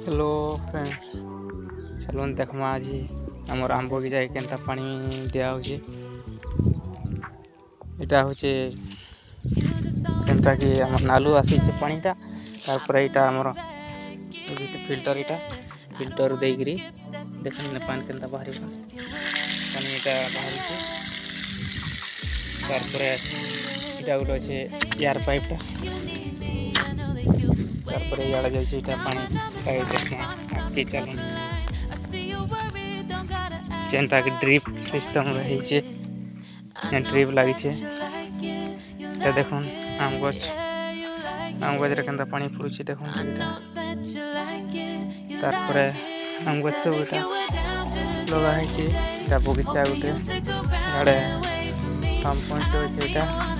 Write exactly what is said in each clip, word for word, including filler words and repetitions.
Hello friends, चलो देखमा आज आमर आम बगीचा केनता पानी दिया हो इटा हूँ सेमता कि आम नालू आसी पानीटा तार यहाँ आमर फिल्टर इटा फिल्टर देकरी देख पानी केनता बाहर पानी इटा बाहर तार इटा गोटे अच्छे एयर पाइपटा तार इड़ा जाटा पानी आगे चल जेनता कि ड्रिप सिस्टम रही ड्रिप लगी देख आम गच आम गज के पानी फुरुची देख तार आम गच सब लगाई बगीचा गोटे इे पाम पॉइंट अच्छे यहाँ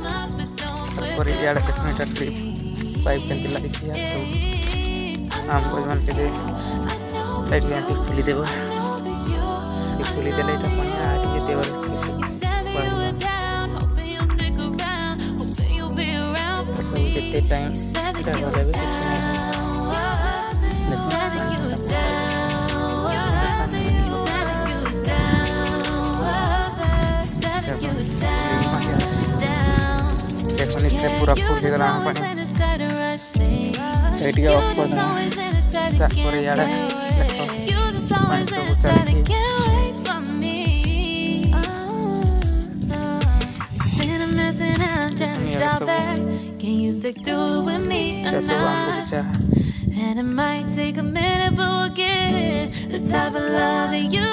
इड़ा ड्रिप पाइप के लगी सब आम गज मान के खुलीदेव खुलीदेले पानी आज देवर सब जिते टाइम देखो पूरा फुल गला पानी ये ऑफ कर तार यार पानी सब चलती And it might take a minute, but we'll get it. The type of love that you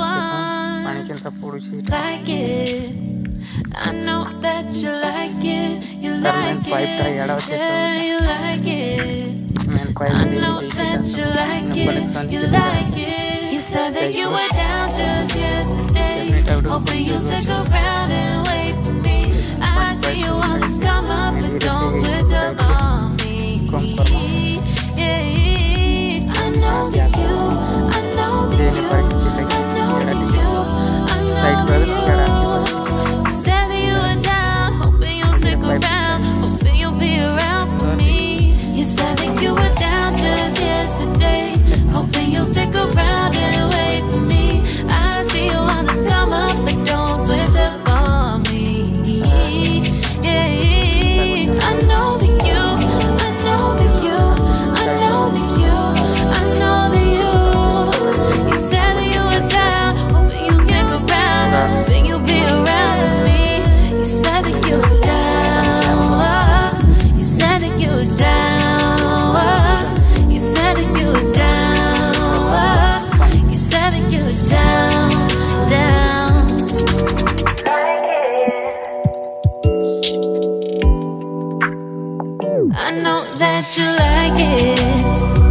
want, like it. I know that you like it. You like it. Yeah, you like it. I know that you like it. You like it. You said that you were down just yesterday, hoping you'll stick around and wait for me. I see you wanna come up, but don't switch up on me. Yeah, I know that you, I know that you, I know that you, I know that you. You said that you were down, hoping you'll stick around, hoping you'll be around for me. You said that you were down just yesterday, hoping you'll stick around and wait for me. I see you wanna come up, but don't switch up on me. Yeah, I know that you, I know that you, I know that you, I know that you. You said that you were down, hoping you'll stick around, hoping you'll be around me. You said that you were down, you said that you were down, you said that you were down, you said that you were down, down. I know that you like it.